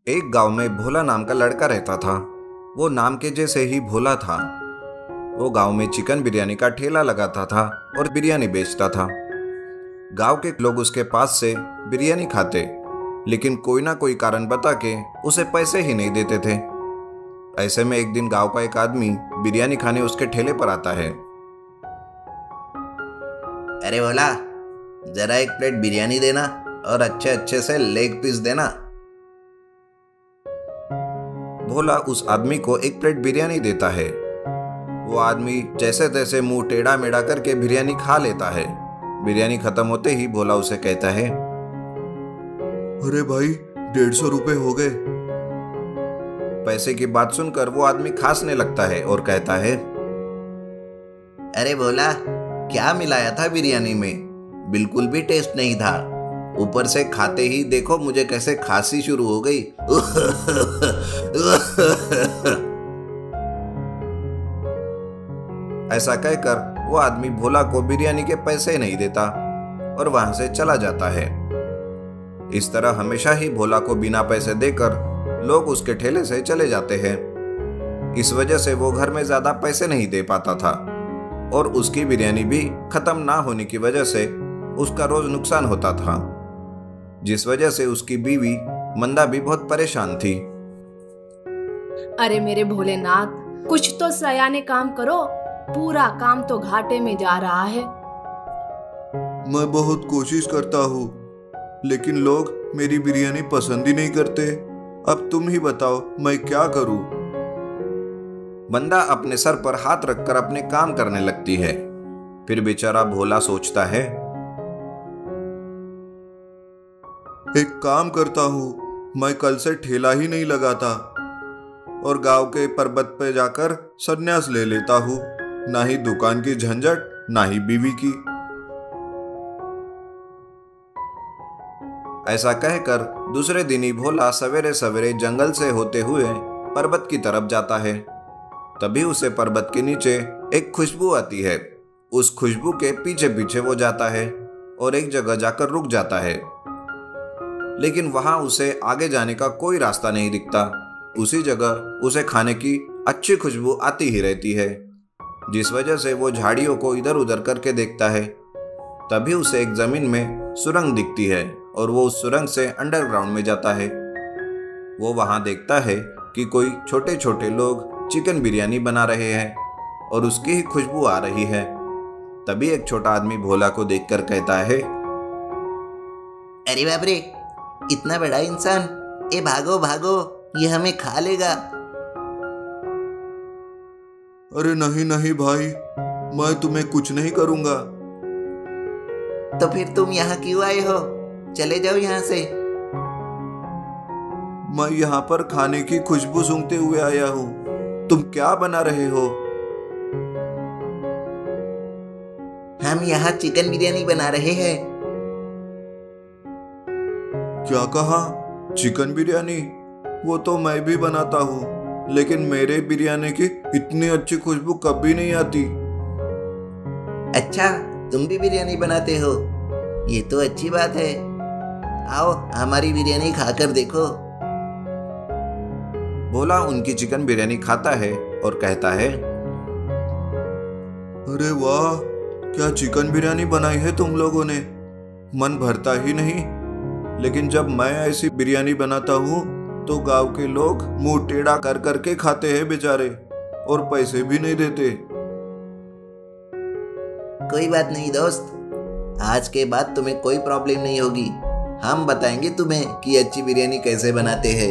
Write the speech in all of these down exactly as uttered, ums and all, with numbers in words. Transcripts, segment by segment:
एक गांव में भोला नाम का लड़का रहता था। वो नाम के जैसे ही भोला था। वो गांव में चिकन बिरयानी का ठेला लगाता था और बिरयानी बेचता था। गांव के लोग उसके पास से बिरयानी खाते, लेकिन कोई ना कोई कारण बता के उसे पैसे ही नहीं देते थे। ऐसे में एक दिन गांव का एक आदमी बिरयानी खाने उसके ठेले पर आता है। अरे भोला, जरा एक प्लेट बिरयानी देना और अच्छे अच्छे से लेग पीस देना। भोला उस आदमी को एक प्लेट बिरयानी देता है। वो आदमी जैसे तैसे मुंह टेढ़ा मेढ़ा करके बिरयानी खा लेता है। बिरयानी खत्म होते ही भोला उसे कहता है, अरे भाई, डेढ़ सौ रुपए हो गए। पैसे की बात सुनकर वो आदमी खांसने लगता है और कहता है, अरे भोला, क्या मिलाया था बिरयानी में? बिल्कुल भी टेस्ट नहीं था। ऊपर से खाते ही देखो मुझे कैसे खांसी शुरू हो गई। ऐसा कहकर वो आदमी भोला को बिरयानी के पैसे नहीं देता और वहां से चला जाता है। इस तरह हमेशा ही भोला को बिना पैसे देकर लोग उसके ठेले से चले जाते हैं। इस वजह से वो घर में ज्यादा पैसे नहीं दे पाता था और उसकी बिरयानी भी खत्म ना होने की वजह से उसका रोज नुकसान होता था, जिस वजह से उसकी बीवी मंदा भी बहुत परेशान थी। अरे मेरे भोलेनाथ, कुछ तो सयाने काम करो, पूरा काम तो घाटे में जा रहा है। मैं बहुत कोशिश करता हूँ, लेकिन लोग मेरी बिरयानी पसंद ही नहीं करते। अब तुम ही बताओ मैं क्या करूँ। बंदा अपने सर पर हाथ रखकर अपने काम करने लगती है। फिर बेचारा भोला सोचता है, एक काम करता हूँ, मैं कल से ठेला ही नहीं लगाता और गांव के पर्वत पे जाकर संन्यास ले लेता हूँ। ना ही दुकान की झंझट, ना ही बीवी की। ऐसा कहकर दूसरे दिन ही भोला सवेरे सवेरे जंगल से होते हुए पर्वत की तरफ जाता है। तभी उसे पर्वत के नीचे एक खुशबू आती है। उस खुशबू के पीछे पीछे वो जाता है और एक जगह जाकर रुक जाता है, लेकिन वहां उसे आगे जाने का कोई रास्ता नहीं दिखता। उसी जगह उसे खाने की अच्छी खुशबू आती ही रहती है, जिस वजह से वो झाड़ियों को इधर उधर करके देखता है। तभी उसे एक जमीन में सुरंग दिखती है और वो उस सुरंग से अंडरग्राउंड में जाता है। वो वहां देखता है कि कोई छोटे छोटे लोग चिकन बिरयानी बना रहे हैं और उसकी ही खुशबू आ रही है। तभी एक छोटा आदमी भोला को देखकर कहता है, अरे बाप रे, इतना बड़ा इंसान! ए भागो भागो, ये हमें खा लेगा। अरे नहीं नहीं भाई, मैं तुम्हें कुछ नहीं करूंगा। तो फिर तुम यहाँ क्यों आए हो? चले जाओ यहाँ से। मैं यहाँ पर खाने की खुशबू सूंघते हुए आया हूँ। तुम क्या बना रहे हो? हम यहाँ चिकन बिरयानी बना रहे हैं। क्या कहा? चिकन बिरयानी? वो तो मैं भी बनाता हूँ, लेकिन मेरे बिरयानी की इतनी अच्छी खुशबू कभी नहीं आती। अच्छा, तुम भी बिरयानी बनाते हो? ये तो अच्छी बात है। आओ हमारी बिरयानी खाकर देखो। भोला उनकी चिकन बिरयानी खाता है और कहता है, अरे वाह, क्या चिकन बिरयानी बनाई है तुम लोगों ने। मन भरता ही नहीं, लेकिन जब मैं ऐसी बिरयानी बनाता हूँ तो गांव के लोग मुंह टेढ़ा कर करके खाते हैं बेचारे, और पैसे भी नहीं देते। कोई बात नहीं दोस्त, आज के बाद तुम्हें कोई प्रॉब्लम नहीं होगी। हम बताएंगे तुम्हें कि अच्छी बिरयानी कैसे बनाते हैं।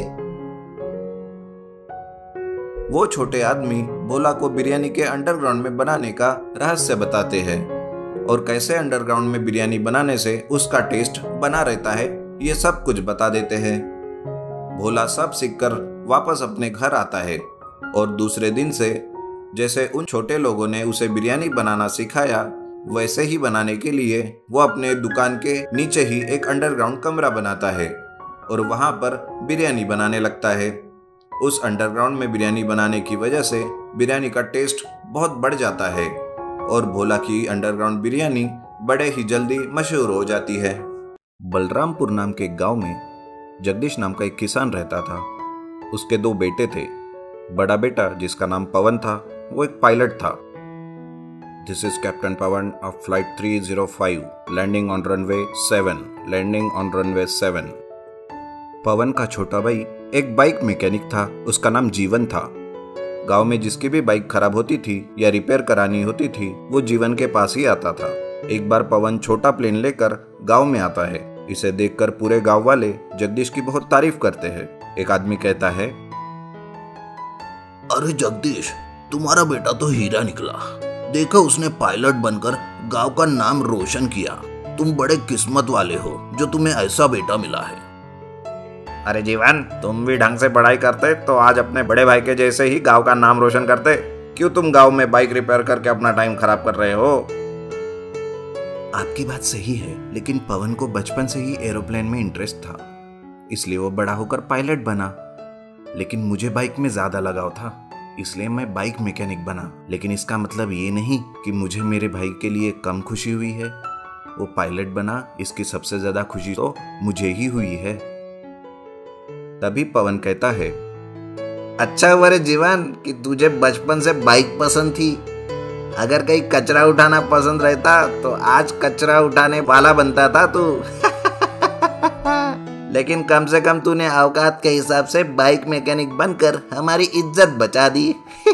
वो छोटे आदमी भोला को बिरयानी के अंडरग्राउंड में बनाने का रहस्य बताते हैं और कैसे अंडरग्राउंड में बिरयानी बनाने से उसका टेस्ट बना रहता है, ये सब कुछ बता देते हैं। भोला सब सीखकर वापस अपने घर आता है और दूसरे दिन से जैसे उन छोटे लोगों ने उसे बिरयानी बनाना सिखाया, वैसे ही बनाने के लिए वो अपने दुकान के नीचे ही एक अंडरग्राउंड कमरा बनाता है और वहां पर बिरयानी बनाने लगता है। उस अंडरग्राउंड में बिरयानी बनाने की वजह से बिरयानी का टेस्ट बहुत बढ़ जाता है और भोला की अंडरग्राउंड बिरयानी बड़े ही जल्दी मशहूर हो जाती है। बलरामपुर नाम के गांव में जगदीश नाम का एक किसान रहता था। उसके दो बेटे थे। बड़ा बेटा जिसका नाम पवन था वो एक पायलट था। This is captain Pavan of flight three zero five, landing on runway seven, landing on runway seven. Pavan का छोटा भाई एक बाइक मैकेनिक था। उसका नाम जीवन था। गांव में जिसकी भी बाइक खराब होती थी या रिपेयर करानी होती थी वो जीवन के पास ही आता था। एक बार पवन छोटा प्लेन लेकर गांव में आता है। इसे देखकर पूरे गांव वाले जगदीश की बहुत तारीफ करते हैं। एक आदमी कहता है, अरे जगदीश, तुम्हारा बेटा तो हीरा निकला। देखो उसने पायलट बनकर गांव का नाम रोशन किया। तुम बड़े किस्मत वाले हो जो तुम्हें ऐसा बेटा मिला है। अरे जीवन, तुम भी ढंग से पढ़ाई करते तो आज अपने बड़े भाई के जैसे ही गांव का नाम रोशन करते। क्यों तुम गांव में बाइक रिपेयर करके अपना टाइम खराब कर रहे हो? आपकी बात सही है, लेकिन पवन को बचपन से ही एरोप्लेन में इंटरेस्ट था, इसलिए वो बड़ा होकर पायलट बना। लेकिन मुझे बाइक में ज्यादा लगाव था, इसलिए मैं बाइक मैकेनिक बना। लेकिन इसका मतलब ये नहीं कि मुझे मेरे भाई के लिए कम खुशी हुई है। वो पायलट बना, इसकी सबसे ज्यादा खुशी तो मुझे ही हुई है। तभी पवन कहता है, अच्छा हुआ रे जीवन कि तुझे बचपन से बाइक पसंद थी। अगर कहीं कचरा उठाना पसंद रहता तो आज कचरा उठाने वाला बनता था तू। लेकिन कम से कम तूने औकात के हिसाब से बाइक मैकेनिक बनकर हमारी इज्जत बचा दी।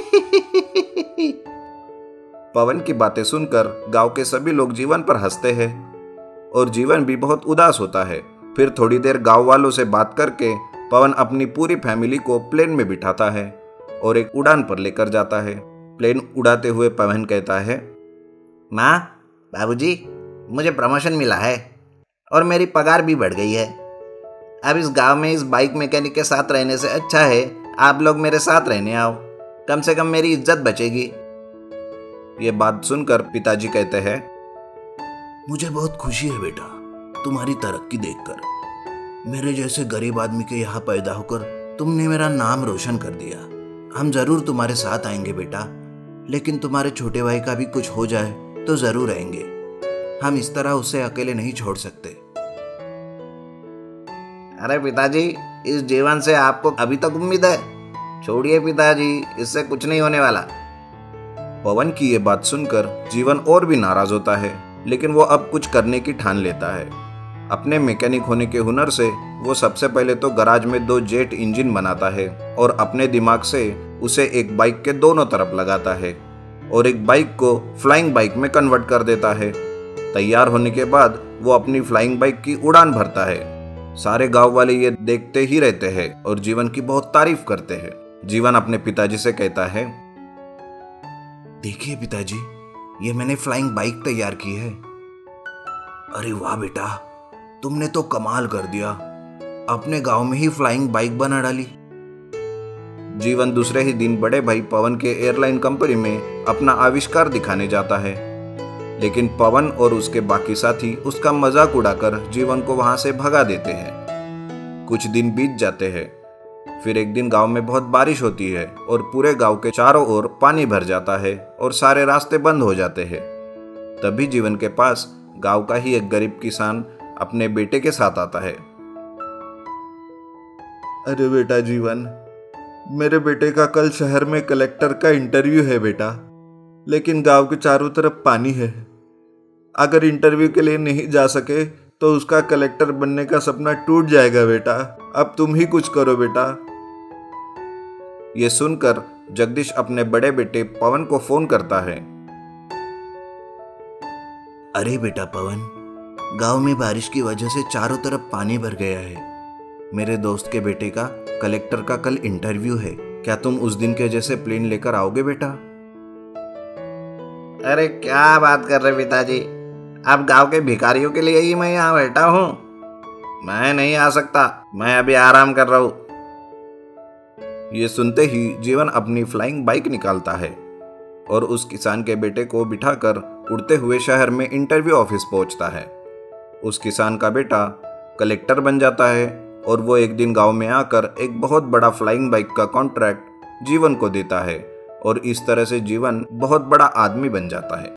पवन की बातें सुनकर गांव के सभी लोग जीवन पर हंसते हैं और जीवन भी बहुत उदास होता है। फिर थोड़ी देर गांव वालों से बात करके पवन अपनी पूरी फैमिली को प्लेन में बिठाता है और एक उड़ान पर लेकर जाता है। प्लेन उड़ाते हुए पवन कहता है, माँ, बाबूजी, मुझे प्रमोशन मिला है और मेरी पगार भी बढ़ गई है। अब इस गांव में इस बाइक मैकेनिक के साथ रहने से अच्छा है आप लोग मेरे साथ रहने आओ। कम से कम मेरी इज्जत बचेगी। ये बात सुनकर पिताजी कहते हैं, मुझे बहुत खुशी है बेटा तुम्हारी तरक्की देखकर। मेरे जैसे गरीब आदमी के यहाँ पैदा होकर तुमने मेरा नाम रोशन कर दिया। हम जरूर तुम्हारे साथ आएंगे बेटा, लेकिन तुम्हारे छोटे भाई का भी कुछ हो जाए तो जरूर आएंगे। हम इस तरह उसे अकेले नहीं छोड़ सकते। अरे पिताजी, इस जीवन से आपको अभी तक उम्मीद है? छोड़िए पिताजी, इससे कुछ नहीं होने वाला। पवन की ये बात सुनकर जीवन और भी नाराज होता है, लेकिन वो अब कुछ करने की ठान लेता है। अपने मैकेनिक होने के हुनर से वो सबसे पहले तो गराज में दो जेट इंजन बनाता है और अपने दिमाग से उसे एक बाइक के दोनों तरफ लगाता है और एक बाइक को फ्लाइंग बाइक में कन्वर्ट कर देता है। तैयार होने के बाद वो अपनी फ्लाइंग बाइक की उड़ान भरता है। सारे गांव वाले ये देखते ही रहते हैं और जीवन की बहुत तारीफ करते हैं। जीवन अपने पिताजी से कहता है, देखिए पिताजी, ये मैंने फ्लाइंग बाइक तैयार की है। अरे वाह बेटा, तुमने तो कमाल कर दिया। अपने गांव में ही फ्लाइंग बाइक बना डाली। जीवन दूसरे ही दिन बड़े भाई पवन के एयरलाइन कंपनी में अपना आविष्कार दिखाने जाता है, लेकिन पवन और उसके बाकी साथी उसका मजाक उड़ाकर जीवन को वहां से भगा देते हैं। कुछ दिन बीत जाते हैं। फिर एक दिन गांव में बहुत बारिश होती है और पूरे गांव के चारों ओर पानी भर जाता है और सारे रास्ते बंद हो जाते हैं। तभी जीवन के पास गांव का ही एक गरीब किसान अपने बेटे के साथ आता है। अरे बेटा जीवन, मेरे बेटे का कल शहर में कलेक्टर का इंटरव्यू है बेटा, लेकिन गांव के चारों तरफ पानी है। अगर इंटरव्यू के लिए नहीं जा सके तो उसका कलेक्टर बनने का सपना टूट जाएगा बेटा। अब तुम ही कुछ करो बेटा। ये सुनकर जगदीश अपने बड़े बेटे पवन को फोन करता है। अरे बेटा पवन, गांव में बारिश की वजह से चारों तरफ पानी भर गया है। मेरे दोस्त के बेटे का कलेक्टर का कल इंटरव्यू है। क्या तुम उस दिन के जैसे प्लेन लेकर आओगे बेटा? अरे क्या बात कर रहे पिताजी, अब गांव के भिखारियों के लिए ही मैं यहाँ बैठा हूँ। मैं नहीं आ सकता, मैं अभी आराम कर रहा हूँ। ये सुनते ही जीवन अपनी फ्लाइंग बाइक निकालता है और उस किसान के बेटे को बिठाकर उड़ते हुए शहर में इंटरव्यू ऑफिस पहुंचता है। उस किसान का बेटा कलेक्टर बन जाता है और वो एक दिन गांव में आकर एक बहुत बड़ा फ्लाइंग बाइक का कॉन्ट्रैक्ट जीवन को देता है और इस तरह से जीवन बहुत बड़ा आदमी बन जाता है।